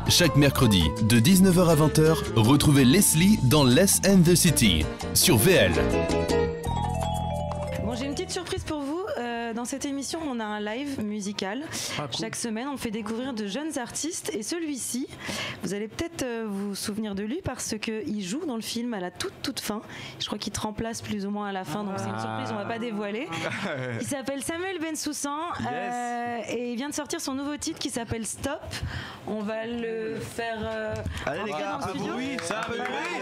Chaque mercredi, de 19h à 20h, retrouvez Leslie dans Less and the City, sur VL. Bon, j'ai une petite surprise pour vous. Dans cette émission, on a un live musical. Cool. Chaque semaine, on fait découvrir de jeunes artistes. Et celui-ci, vous allez peut-être vous souvenir de lui parce qu'il joue dans le film à la toute fin. Je crois qu'il te remplace plus ou moins à la fin. Donc c'est une surprise, on ne va pas dévoiler. Il s'appelle Samuel Bensoussan. Et il vient de sortir son nouveau titre qui s'appelle Stop. On va le faire allez les gars, dans le studio. Oui, ça va,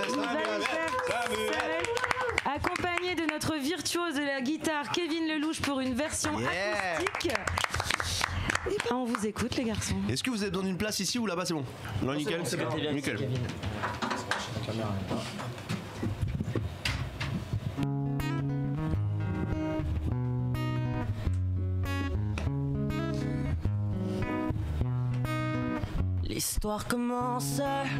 accompagné de notre virtuose de la guitare Kevin Lelouch pour une version acoustique. Et ben on vous écoute les garçons. Est-ce que vous avez besoin d'une place ici ou là-bas, c'est bon? Non, nickel, c'est bon. Nickel. L'histoire commence.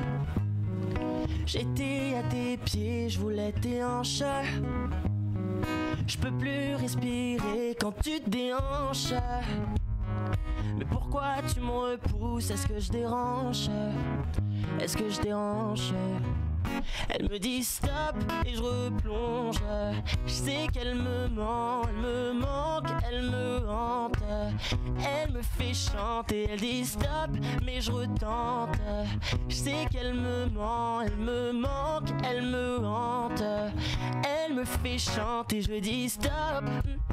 J'étais à tes pieds, je voulais tes hanches. Je peux plus respirer quand tu te déhanches. Mais pourquoi tu me repousses? Est-ce que je dérange? Est-ce que je dérange? Elle me dit stop et je replonge. Je sais qu'elle me ment, elle me manque, elle me hante. Elle me fait chanter, elle dit stop mais je retente. Je sais qu'elle me ment, elle me manque, elle me hante. Elle me fait chanter, je lui dis stop.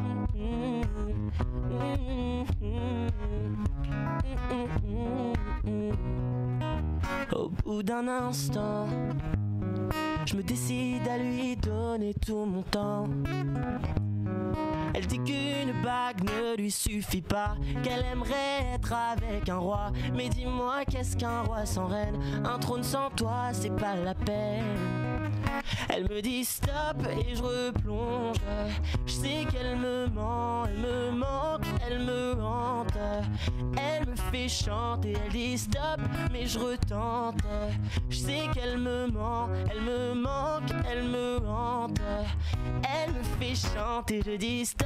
Au bout d'un instant, je me décide à lui donner tout mon temps. Elle dit qu'une bague ne lui suffit pas, qu'elle aimerait être avec un roi. Mais dis-moi, qu'est-ce qu'un roi sans reine? Un trône sans toi, c'est pas la peine. Elle me dit stop et je replonge. Je sais qu'elle me ment, elle me manque, elle me hante. Elle me fait chanter, elle dit stop mais je retente. Je sais qu'elle me ment, elle me manque, elle me hante. Elle me fait chanter, je dis stop.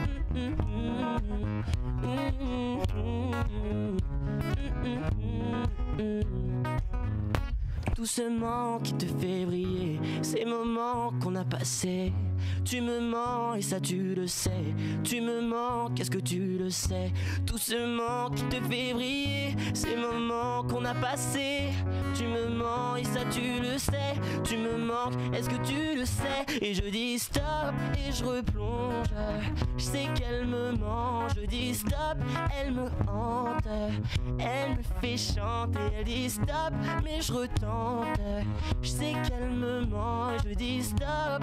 Tout ce manque qui te fait briller, ces moments qu'on a passés. Tu me mens et ça tu le sais. Tu me mens, qu'est-ce que tu le sais? Tout ce manque qui te fait briller, ces moments qu'on a passés. Tu me mens et ça tu le sais. Tu me manques, est-ce que tu le sais? Et je dis stop et je replonge. Je sais qu'elle me ment, je dis stop, elle me hante. Elle me fait chanter, elle dit stop mais je retente. Je sais qu'elle me ment, je dis stop.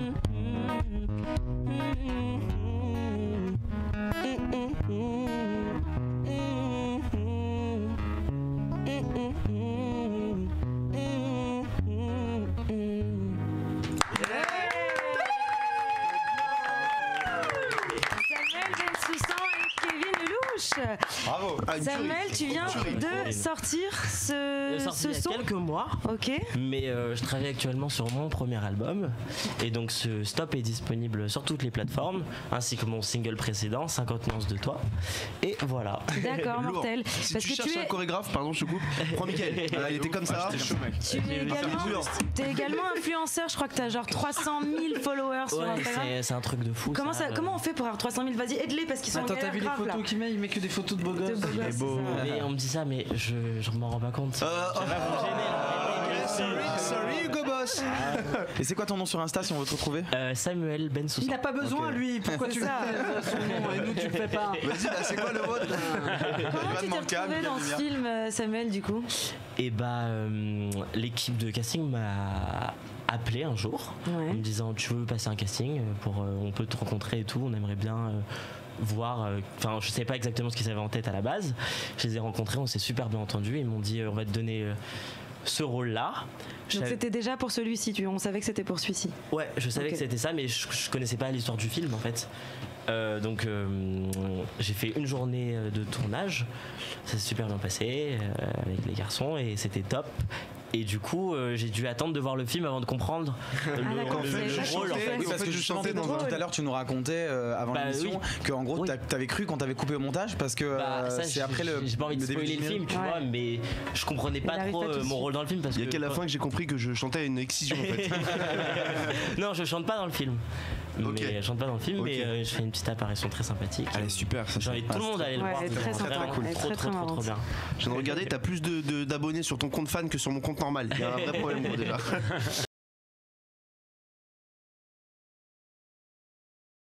Bravo. Samuel, tu viens de sortir ce son il y a quelques mois. Ok. Mais je travaille actuellement sur mon premier album. Et donc ce stop est disponible sur toutes les plateformes, ainsi que mon single précédent, 50 nuances de toi. Et voilà. D'accord, mortel. Si Parce tu que cherches un chorégraphe, pardon, je te coupe. Prends Mickaël. Il était comme ça. Tu es également influenceur, je crois que tu as genre 300 000 followers sur Instagram. C'est un truc de fou. Comment on fait pour avoir 300 000? Vas-y, aide-les parce qu'ils sont en galère. T'as vu les photos qu'il met? Il met que des photos de beaux gosses. Mais on me dit ça, mais je m'en rends pas compte. Ça va vous gêner là. Sorry, Hugo Boss. Et c'est quoi ton nom sur Insta si on veut te retrouver? Samuel Bensoussan. Il n'a pas besoin lui. Pourquoi tu ça son nom et nous tu le fais pas? Vas-y, bah, c'est quoi le vôtre? Comment tu t'es retrouvé dans ce film, Samuel, du coup? Et bah, l'équipe de casting m'a appelé un jour en me disant tu veux passer un casting pour on peut te rencontrer et tout, on aimerait bien voir, enfin je sais pas exactement ce qu'ils avaient en tête à la base. Je les ai rencontrés, on s'est super bien entendus, ils m'ont dit on va te donner ce rôle-là. Donc c'était déjà pour celui-ci, on savait que c'était pour celui-ci. Ouais, je savais que c'était ça, mais je connaissais pas l'histoire du film en fait. Donc j'ai fait une journée de tournage, ça s'est super bien passé avec les garçons et c'était top. Et du coup, j'ai dû attendre de voir le film avant de comprendre le rôle. En fait. Oui, parce que justement, tout à l'heure, tu nous racontais avant l'émission qu'en gros, t'avais cru qu'on t'avait coupé au montage parce que c'est après le. J'ai pas envie de spoiler le film, tu vois, mais je comprenais pas trop mon rôle dans le film. Parce il y a qu'à la fin que j'ai compris que je chantais à une excision en fait. Non, je chante pas dans le film. Mais je chante pas dans le film, mais je fais une petite apparition très sympathique. Elle est super. J'invite tout le monde à aller le voir. Très cool. Trop bien. Je viens de regarder, t'as plus d'abonnés sur ton compte fan que sur mon compte normal. Il y a un vrai problème déjà.